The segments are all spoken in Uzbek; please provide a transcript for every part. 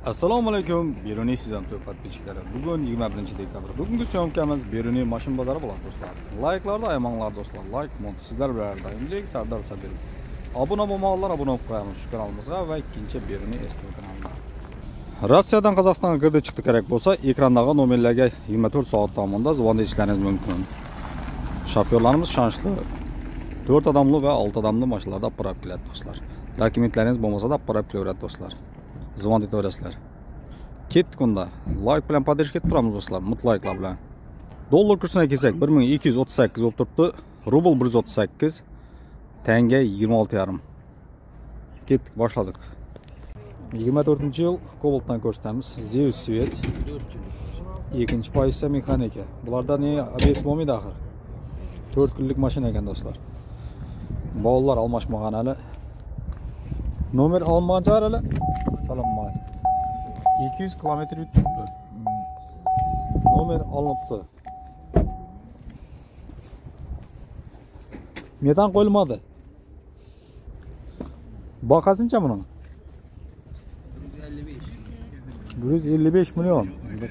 Assalomu alaykum, Beruniy sizdan to'p podpischiklari. Bugun 21-dekabr. Bugungi syomkamiz Beruniy mashin bozori bo'ladi do'stlar. Layklarni ayamanglar do'stlar. Layk mod sizlar bilan doimlik Sardor Sadirov. Obuna bo'lmaganlar obuna bo'lib qo'yamiz shu kanalimizga va ikkinchi Beruniy ST kanalida. Rossiyadan Qozog'istonga kirdi chiqdi kerak bo'lsa, ekrandagi nomerlarga 24 soat davomida zvon etishlaringiz mumkin. Shofyorlarimiz shonchli 4 odamli va 6 odamli mashinalarda olib borib keladi do'stlar. Dokumentlaringiz bo'lmasa da olib borib kelaveradi do'stlar. Zvon etaverasizlar. Ketdik unda. Like bilan podдержка etib turamiz do'stlar, mutlayklar bilan. Dollar kursini kelsak 1238 bo'lib turibdi. Rubl 138, tanga 26,5. Ketdik, boshladik. 24-yil Cobaltdan ko'rsatamiz. Zeus Svet. 2-pozitsiya mexanika. Bularda ne ABS bo'lmaydi axir. 4 kunlik mashina ekan do'stlar. Bog'lar almashmagan hali. Nomer almagan hali. Salom alaykum. 200 kilometr yutibdi. Nomer olinibdi. Metan qo'yilmadi. Baqasincha buni? 155 million.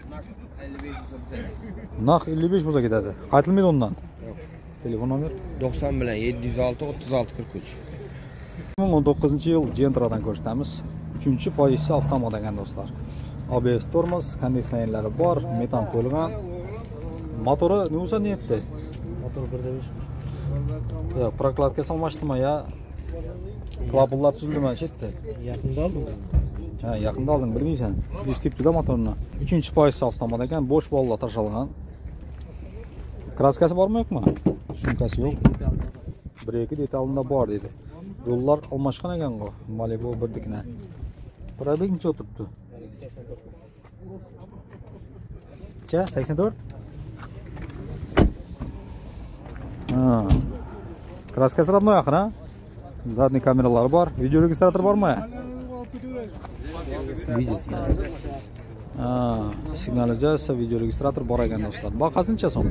Naq 55 bo'lsa ketadi. Qaytilmaydi undan. Yo'q. Telefon nomer 90 bilan 706 36 43. 2019-yil Gentra'dan ko'rsatamiz. 3-pozitsiya avtomat ekan do'stlar. ABS tormoz, konditsionerlari bor, metan qo'yilgan. Motori nima bo'lsa niyatda? Motor 1.5. Yo'q, prokladka solmashdimi ya? Klaplar tuzildimi chetda? Yaqinda oldim. Ha, yaqinda olding, bilmaysan. Eshitibdi-da motorni. 3-pozitsiya avtomat ekan, bo'sh bolalar tashalgan. Kraskasi bormi yo'qmi? Shumkasi yo'q. 1-2 detalida bor dedi. Yo'llar almashgan ekan bu. Malibu birdikna. Probeg necha o'tibdi? 84. 84? Ha. Kraskasi родной axir, ha? Zadniy kameralari bor. Video registrator bormi? Ha, signalizatsiya, video registrator bor ekan do'stlar. Baqasincha so'm?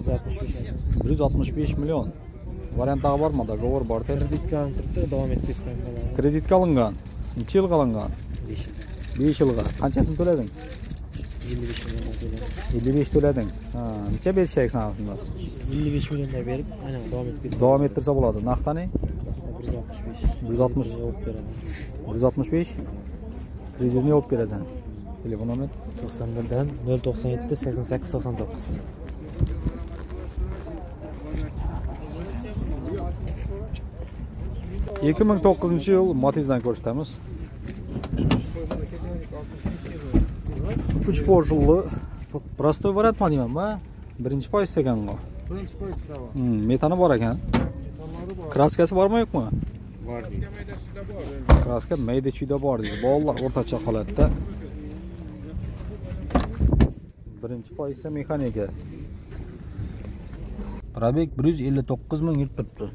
165 million. Variantlar bormi? Dogovor bor. Kreditga turibdi, davom ettirsam bo'ladi. Kreditga olingan. Necha yilga olingan? 5 yilga. Qanchasini to'lading? 55 million to'ladim. 55 to'lading. Ha, necha berishak sana shunda? 55 milliondan berib, aynan davom ettirsam. Davom ettirsa bo'ladi. Naqdani? 165. 160 olib beraman. 165. Kreditni olib berasan. Telefon nomer 91 dan 097 88 99. – 2009-yil Matiz'dan ko'rsatamiz. 3 porzulli prostoy variantmi deymanmi? Birinchi pozitsiya ekan bu. Birinchi pozitsiya bor. Metani bor ekan. Kraskasi bormi yo'qmi? Bor deydi. Kraska mayda chuyda bor deydi. Bolalar o'rtacha holatda. Birinchi pozitsiya mexanika. Probeg 159 ming yuribdi.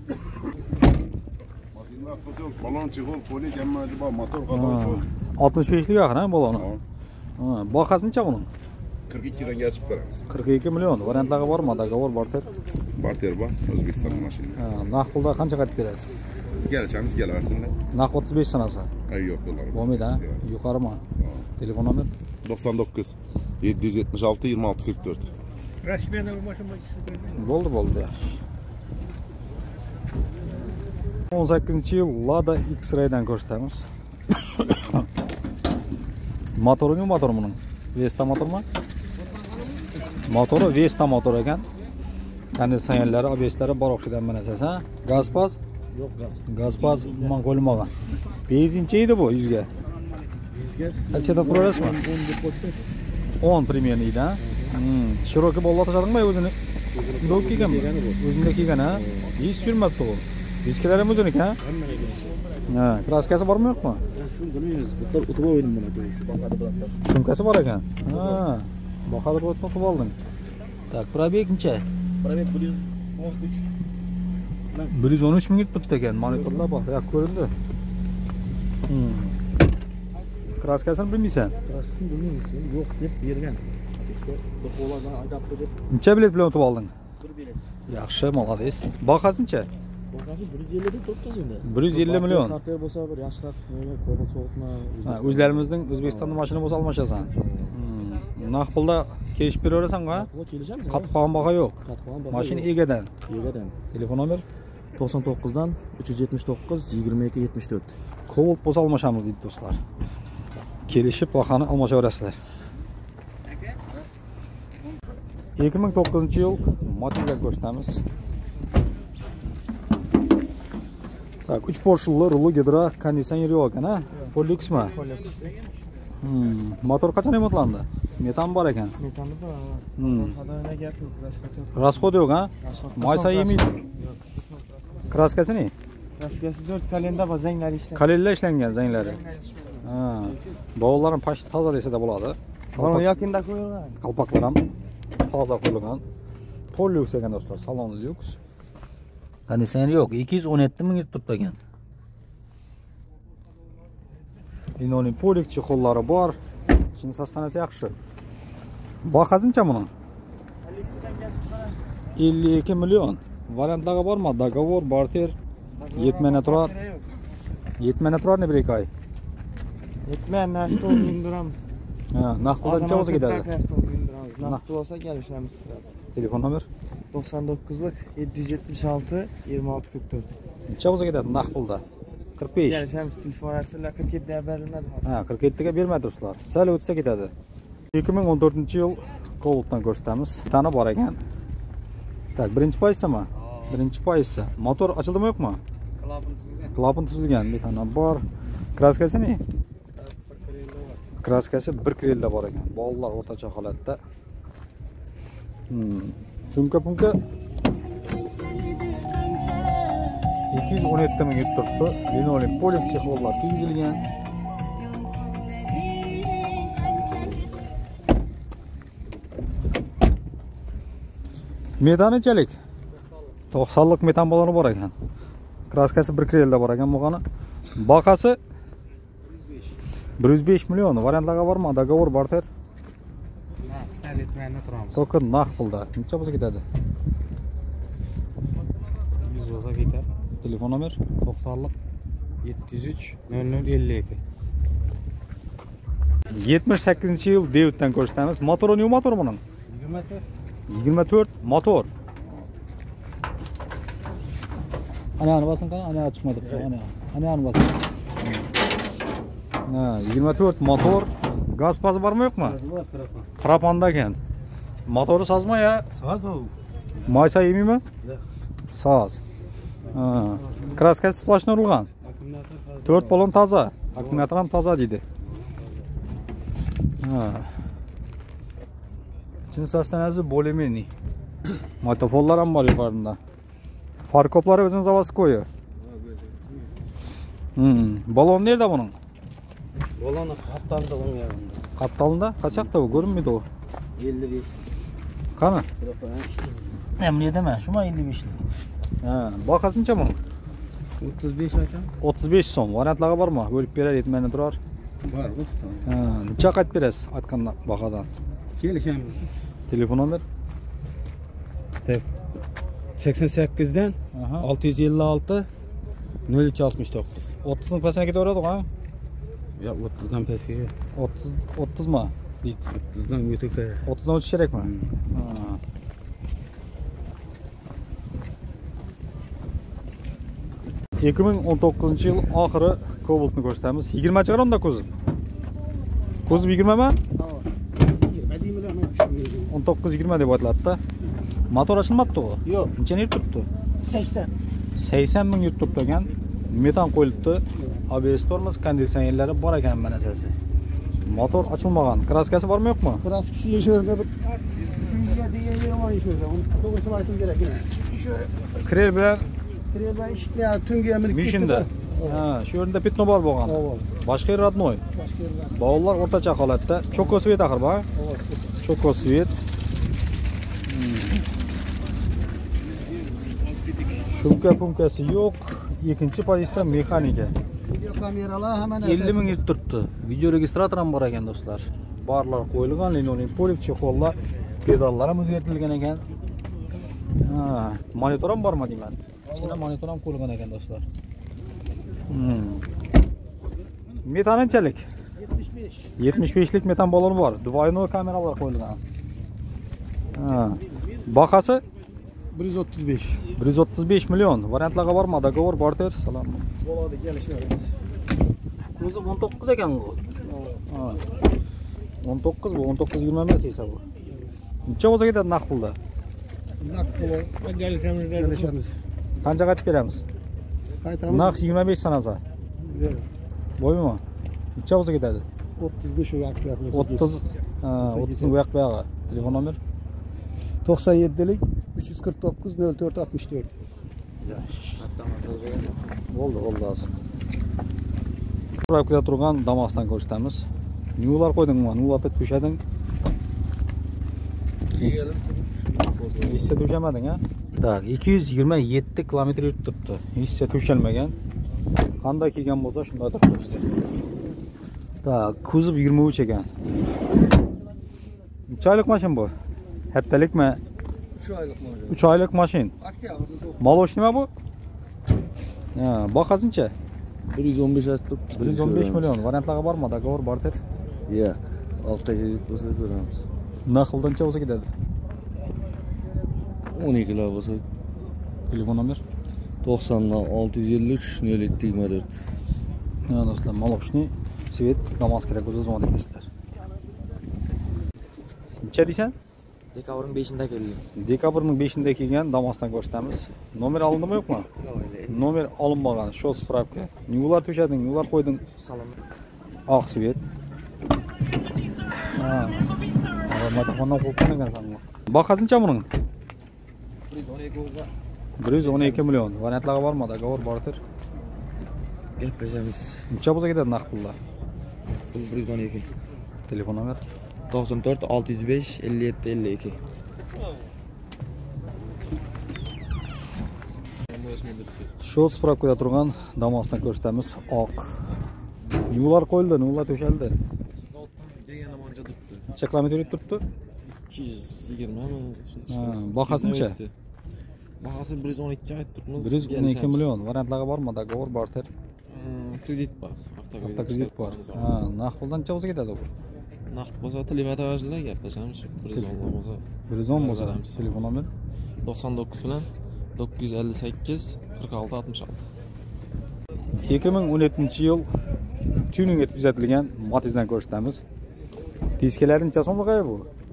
Balon chig'ol qo'li jammaji bor, motor qato'y. 65lik axir, ha, baloni. Ha, baqasincha uni? 42 dan yasib beramiz. 42 million. Variantlarga bormi? Dogovor barter. Barter bor, O'zbekiston mashina. Ha, naq pulda qancha qaytib berasiz? Kelishamiz, kelaversinlar. Naq 35 sanasi. Yo'q, dollar. Bo'lmaydi, ha? Yuqorimi? Telefon nomer 99 776 26 44. Bo'ldi, yaxshi. 18-yil Lada X-Ray'dan ko'rsatamiz. Motori nima motor buning? Vesta motormi? Motori Vesta motor ekan. Konditsionerlari, ABS'lari bor o'xshagan mana siz, ha? Gazpaz? Yo'q, Gazpaz man qo'yilmagan. Benzincha edi bu 100 ga. 100 ga. Qanchada turasizmi? 10 примерно edi, ha? Shiroki bolalar tashladingmi o'zini? Do'q kelgan, o'zingda kelgan, ha? Hech sürmabdi u. Disklar ham o'ziniki, ha? Ha, kraskasi bormi yo'qmi? Siz bilmaysiz, bitta o'tib o'ydim buni. Boqadi bilan. Shumkasi bor ekan. Ha, boqadi bilan o'tib olding. Tak, probeg necha? Probeg 113. 113 ming yutibdi ekan. Monitorlar bor, yo'q ko'rindi. Kraskasini bilmaysan? Kraskasini bilmaysiz, yo'q deb bergan. Qo'llardan aytibdi deb. Necha bilet bilan o'tib olding? 1 bilet. Yaxshi, молодец. Baqasincha? Bakası 150 deb turibmiz endi. 150 million. Starter bo'lsa bir yaxshiroq, Cobalt so'g'itma. O'zlarimizning O'zbekistonda mashina bo'lsa almashasan. Naq pulda kelishib beraverasan-ku? Pulga kelishamiz. Qatib qolgan baho yo'q. Qatib qolgan baho. Mashina egadan. Egadan. Telefon nomer 99 dan 379 22 74. Cobalt bo'lsa almashamiz deydi do'stlar. Kelishib bahoni almashaverasizlar. 2009-yil Matiz ko'rsatamiz. Tak, 3 porshulli ruli gidra konditsioner yo'q ekan, ha? Polluxmi? Polux. Motor qachon remontlandi? Metan bor ekan. Metani bor. Motor xadoyna gap yo'q, rasxot. Rasxod yo'q, ha? Maysa yemaydi. Kraskasi ne? Kraskasi 4 kalenda bor, zanglari ishlangan. Kalenda ishlangan zanglari. Ha. Bovullarning pashti toza desa da bo'ladi. Mana yokinda qo'yilgan. Qalpoqlar ham toza qo'yilgan. Polux ekan do'stlar, salon lyuks. Konditsioner yo'q, 217 ming turibdi ekan. Linoleum polik chexollari bor. Ichini sostanasi yaxshi. Bahasıncha buni? 52 million. Variantlari bormi? Dogovor, barter, yetmana turar. Yetmana turar ne bir ay? Yetmana to'g'ri duramiz. Ha, naqddan o'zi ketadi. Naqd olsa kelishamiz sirasi. Telefon nomer 99lik 776 26 44. Necha o'zi ketadi naqd pulda? 45. Kelishamiz telefon arqali 47 ga beriladi. Ha, 47 ga bermaydi do'stlar. Sal o'tsa ketadi. 2014-yil Cobaltdan ko'rsatamiz. Tani bor ekan. Tak, birinchi poyissami? Birinchi poyissa. Motor ochildimi yo'qmi? Klapon tuzilgan. Bir tane bor. Kraskasi ne? Kraskasi 1 krelda bor ekan. Bolalar o'rtacha holatda. Punka 217 ming turibdi. Linoleum polik chexollar tegizilgan. Metanchalik 90lik metan baloni bor ekan. Kraskasi 1 krelda bor ekan bo'lgani. Bahasi 105 million. Variantlarga bormi? Dogovor, barter. Sal yetmana turamiz. Только naq pulda. Necha bo'lsa ketadi? 100 bo'lsa ketadi. Telefon nomer 90lik 703 0052. 78-yil David'dan ko'rsatamiz. Motori new motor buning? 24 motor. Ana basın kan, ana çıkmadı. Ana basın. Ha, 24 motor. Gaz pazı var mı yok mu? Var, Propanda ekan. Motoru sazma ya. Saz o. Maysa yemey mi? Yo'q. Saz. Ha. Kraskasi splashni urilgan. 4 balon toza. Akkumulyator ham toza deydi. Ha. İçin sostanasi более-менее. Motofollar ham bor yuqorida. Far koplari o'zini zavodskoyi. Balon nerede bunun? Balonu qaptalda qo'ygan. Qaptalında? Kaçakta bu? Görünmüyordu o. 55. Qani? Emre deme, şuma 55. Ha, bahasıncha bunun? 35 ekan. 35 so'm. Variantlarga bormi? Bo'lib berar, yetmani turar. Var mı? Ha, necha qaytib berasiz aytgan bahodan? Kelishamiz. Telefon nomer? 88 dan 656 0369. 30'ning pasına ketaveradi, ha? Yo'q, 30 dan pastga. 30 mı? 30 dan o'tib kerak. 30dan o'tish kerakmi? Ha. – 2019-yil oxiri Cobaltni ko'rsatamiz. 20 chiqar unda kuzov. Kuzov 20 mi? 19-20 deb aytiladi-da. Motor ochilmabdi u. Yo'q. Necha yil turibdi? 80. 80 ming yurt turibdi ekan. Metan qo'yilibdi. ABS tormoz konditsionerlari bor ekan mana asasi. Motor ochilmagan. Kraskasi bormi yo'qmi? Kraskasi yeshorda bir kunga degan yomon yeshorda. Uni to'g'risini aytib kerak. Krel bilan Kreba ishni tungi amir mishinda. Ha, shu yerda petno bor bo'lgan. Boshqa yer родной. Bovullar o'rtacha holatda. Choko svet axir bu, ha? Choko svet. Shumka punkasi yo'q. Ikkinchi pozitsiya mexanika. Video kameralar hamma narsa 50 ming yil turibdi. Video registrator ham bor ekan do'stlar. Barlar qo'yilgan, linoleum polik chexollar, pedallar ham o'zgartirilgan ekan. Ha, monitor ham bormi deyman? Kichkina monitor ham qo'yilgan ekan do'stlar. Metan qanchalik? 75. 75lik metan baloni bor. Двойной kameralar qo'yilgan. Бағасы 135. 135 million. Variantlarga bormi? Dogovor barter. Salom. Bo'ladi, kelishamiz. O'zi 19 ekan bu. 19 bu, 19-20 emas esa bu. Necha bo'lsa ketadi naqd pulda? Naqd pul kelishamiz. Qancha qaytib beramiz? Qaytamiz. Naqd 25 sanasa. Bo'ymi? Necha bo'lsa ketadi? 30 ni shu vaqtda qilamiz. 30 30 ni bu yoq buyog'i. Telefon nomer 97lik 349 04 64. Bo'ldi, hozir. Turibda turgan Damas'dan ko'rsatamiz. Newlar qo'ydingmi? Newlar to'shading. Hissa to'shamading, ha? Tak, 227 kilometr yurib turibdi. Hissa to'shalmagan. Qanday kelgan bo'lsa shunday turibdi. Tak, kuzov 23 ekan. Necha oylik mashin bu? Haftalikmi? 3 oylik mashin. 3 oylik mashin. Malosh nima bu? Ha, bahaqasincha? 115 aytib 115 million. Variantlarga bormi? Dogovor barter. Yo'q. 6 yil bo'lsa ko'ramiz. Naqddancha bo'lsa ketadi. 12 kilo bo'lsa. Telefon nomer 90 653 07 24. Ha, do'stlar, Maloshni Svet Damas kerak o'z o'zimga deysizlar. Necha deysan? Dekabrning 5-ida keldi. Dekabrning 5-ida kelgan Damasdan ko'rsatamiz. Nomer olindimi yo'qmi? Nomer olinmagan. Shu spravka. Newlar to'shading, newlar qo'yding. Salom. Oq Svet. Ha. Matofondan qo'ygan ekansan bu. Bahaqasincha buning? 112 million. Variantlarga bormi? Dogovor barter. Gaplashamiz. Necha bo'lsa ketadi naqd pulda? 112. Telefon nomer 94 605 57 52. Shu spravkada turgan Damasdan ko'rsatamiz. Oq. Newlar qo'yildi, newlar to'shaldi. Degani moncha turibdi. Necha kilometr yurib turibdi? 220 mi? Ha, bahaqasincha? Bahasi 112 aytib turibmiz. 112 million. Variantlarga bormi? Dogovor barter. Kredit bor. Avtokredit bor. Ha, naqd puldan necha bo'lsa ketadi bu? Naqd bo'lsa telemetrajlar gaplashamiz. 110 bo'lsa. 110 bo'lsa. Telefon nomer 99 bilan 958 46 66. 2017-yil tuning etkizatilgan Matizdan ko'rsatamiz. Diskalari necha so'mga bu?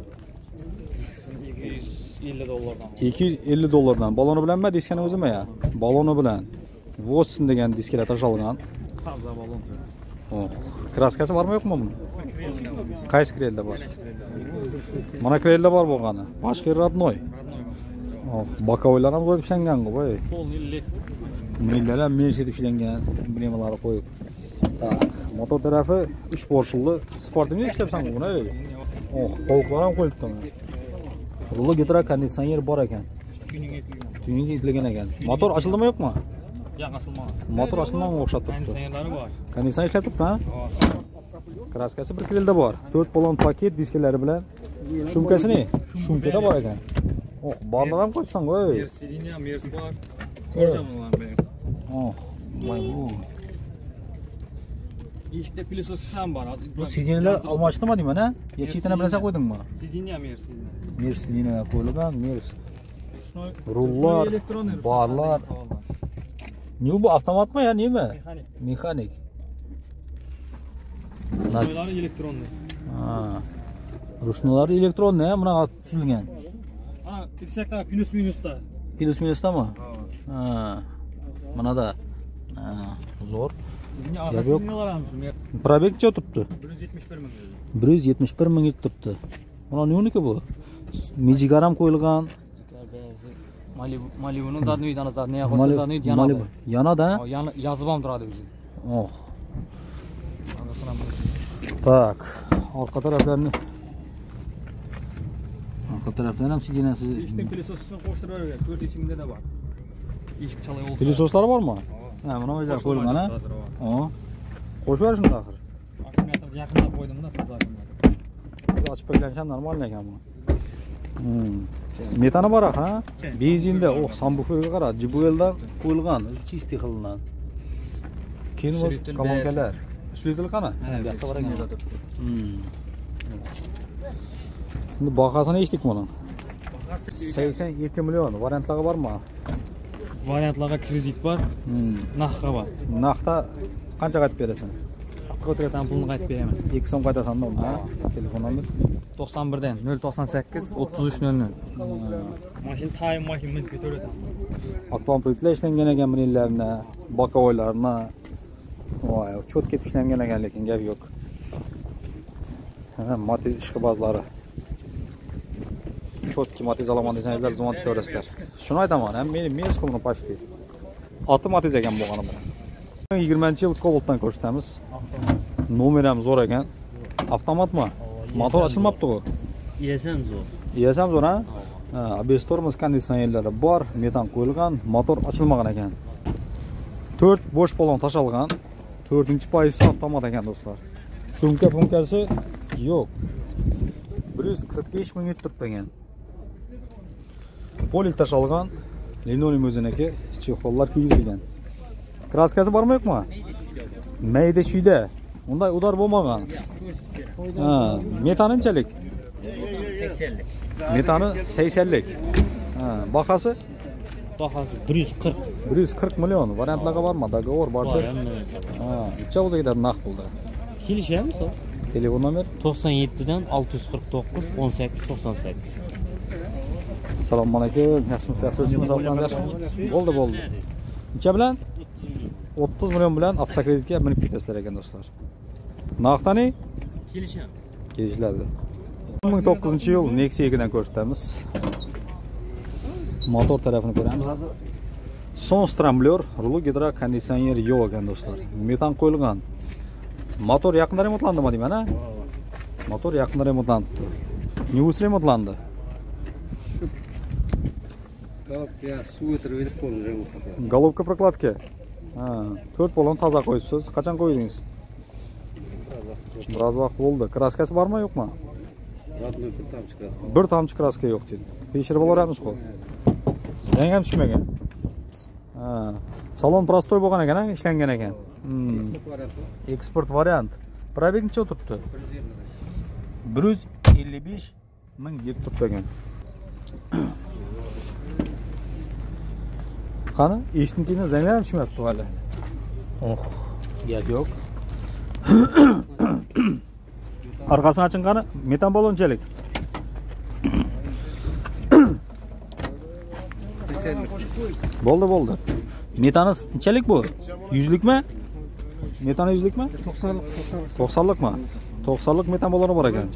250 dollardan. 250 dollardan. Baloni bilanmi, diskani o'zimi ya? Baloni bilan. Watson degan diskalar tashalgan. Toza balon. Oh, kraskasi bormi yo'qmi buning? Qaysi krelda bor? Mana krelda bor bo'lgani. Boshqa родной. Oh, bokovoylar ham qo'yib ishlangan-ku, voy. Polni led. Millar ham Mercedes ishlangan, emblemalari qo'yib. Tak, motor tarafi 3 porshilli sportni ishlayapsan buni. Oh, qovoqlar ham qo'yibdi. Rulo gitara konditsioner bor ekan. Tuning etilgan ekan. Motor ochildimi yo'qmi? Yo'q, asilmagan. Motor ochilmagan o'xshab turibdi. Konditsionerlari bor. Konditsioner ishlab turibdi, ha? Kraskasi bir krelda bor. 4 balon paket diskalari bilan. Shumkasini, shumkada bor ekan. Oh, barlar ham qo'ysan, voy. Mercedes ham Mercedes bor. Ko'rjaman Mercedes. Oh, voy bu. Eshikda pilosos ham bor. Bu sidinlar almashdimi deyman, ha? Yo chetini bilasa qo'ydingmi? Sidin ham Mercedes. Mercedes qo'yilgan, Rullar, barlar. Ne bu, avtomatmi ya, nima? Mexanik. Rushnolari elektronli. Ha. Rushnolari elektronli, buna tuzilgan. Ha, tirshakda plus minusda. Plus minusdami? Ha. Mana da. Ha, zo'r. Sizning arxasinglar ham shu Mercedes. Probek necha turibdi? 171 ming. 171 ming turibdi. Mana nima bu? Mijigar ham qo'yilgan. Malibuni zadnidan zadniya qo'ysa zadniy yanadi. Yanada? Yozib ham turadi o'zi. Oh. Tak, orqa taraflarni. Orqa taraflarni ham sidinasi. Eshikning pilososini qo'shtirib 4 mingda da bor. Eshik chalay olsa. Pilososlari bormi? Ha, mana o'ylar qo'yilgan, ha? Ha. Qo'shib yuborishim axir. Akkumulyatorni yaqinlab qo'ydimda tozalagim. Ochib qo'ygancha ham normal ekan bu. Metani bor ha? Benzinda, sambufoga qara, Jibueldan qo'yilgan, chisti qilingan. Keyin kolonkalar. Uslitil qana? Bu yoqda bor ekan. Şimdi bahasini eshitdik buni. 82 million. Variantlarga bormi? Variantlarga kredit bor, naqdga bor. Naqdda qancha qaytib berasan? Haqqa o'tirgan pulni qaytib beraman. 2 so'm qaytasan da unda. Telefon nomer 91 dan 098 3300. Mashina time mashina minib ketaveradi. Akvam pultlar ishlangan ekan bunlarni, bokovoylarni. Voy, cho't ketib ishlangan ekan, lekin gap yo'q. Matiz ishqibozlari. Chotki Matiz olaman desangizlar, zvont ko'rasizlar. Shuni aytaman, ham meni meskumni pashti. Oti Matiz ekan bo'lgani bilan. 20-yil Cobaltdan ko'rsatamiz. Nomer ham zo'r ekan. Avtomatmi? Motor ochilmabdi-ku. ESM zo'r. ESM zo'r, ha? ABS tormoz konditsionerlari bor, metan qo'yilgan, motor ochilmagan ekan. 4 bo'sh balon tashalgan. 4-poyisi avtomat ekan do'stlar. Shumka-punkasi yo'q. 145 ming yutib turgan. Polik tashalgan, linoleum o'ziniki, chexollar kiygizilgan. Kraskasi bormi yo'qmi? Mayda chuyda. Unday udar bo'lmagan. Metaninchalik? 80lik. Metani 80lik. Bahasi? Bahasi 140. 140 million. Variantlarga bormi? Dogovor bormi? Necha o'zi ketadi naqd pulda? Kelishamiz. Telefon nomer 97 dan 649 18 98. Assalomu alaykum. Yaxshimisiz? Yaxshimisiz? Bo'ldi. Necha bilan? 30 million bilan avtokreditga minib ketasizlar ekan do'stlar. Naqdani? Kelishamiz. Kelishiladi. 2009-yil Nexia 2 dan ko'rsatamiz. Motor tarafini ko'ramiz hozir. Son stramblyor, rulo gidro konditsioner yo'q ekan do'stlar. Metan qo'yilgan. Motor yaqinda remontlandimi deyman, ha? Motor yaqinda remontlandi. Neus remontlandi. Головка прокладка. 4 balon toza qo'yibsiz. Qachon qo'ydingiz? Biroz vaqt bo'ldi. Kraskasi bormi, yo'qmi? Bir tomchi kraska yo'q dedi. Tekshirib olaramiz-ku. Zang ham tushmagan. Salon prostoy bo'lgan ekan, ishlangan ekan. Eksport variant. Probeg necha o'tiribdi? 155 ming yeb turibdi ekan. Qani, eshitdingmi? Zanglar ham tushmayapti hali. Gap yo'q. Arkasini oching qani? Metan balonchalik. 80lik. Bo'ldi. Metani nechalik bu? 100likmi? Metani 100likmi? 90likmi? 90lik metan baloni bor ekan.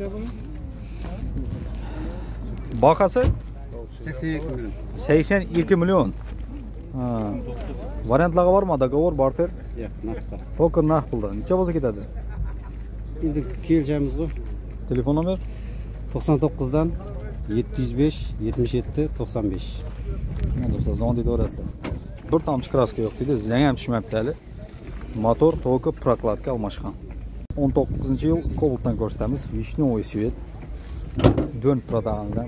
Bahasi 82 million. 82 million. Variantlarga bormi? Dogovor, barter? Yo'q, naqd. To'kin naqd pulda. Necha bo'lsa ketadi? Endi kelishamiz-ku. Telefon nomer 99 dan 705 77 95. Do'stlar, zavod idorasida. Bir tomchi kraska yo'q dedi. Zang ham tushmayapti hali. Motor to'ki prokladka almashgan. 19-yil Cobaltdan ko'rsatamiz. Vishnovoy svet. Dön prodagandan.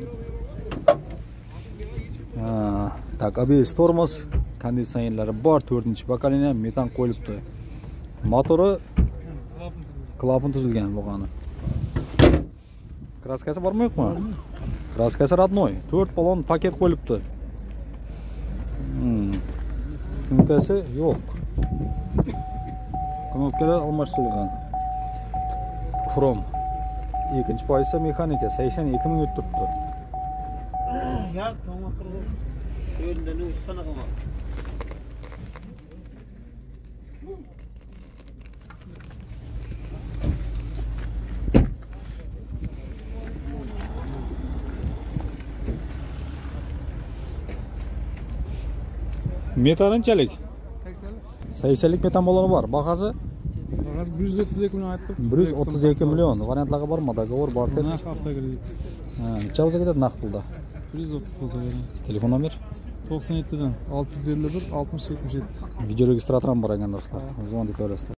Tak, ABS tormoz konditsionerlari bor, 4-pokoleniya metan qo'yilibdi. Motori klapon tuzilgan bo'lgani. Kraskasi bormi, yo'qmi? Kraskasi родной. 4 balon paket qo'yilibdi. Funkasi yo'q. Knopkalar almashtirilgan. Krom. 2-poyisi mexanika 82 ming turibdi. Metanınçalik? 80lik metan balonu var. Bahası? 132 million aytdim. 132 million. Variantlarga bormi? Dogovor, barter. Necha bo'lsa ketadi naqd pulda? 130 bo'lsa beramiz. Telefon nomer 97 dan 651 60 77. Video registrator ham bor ekan do'stlar. O'zingizga ko'rasizlar.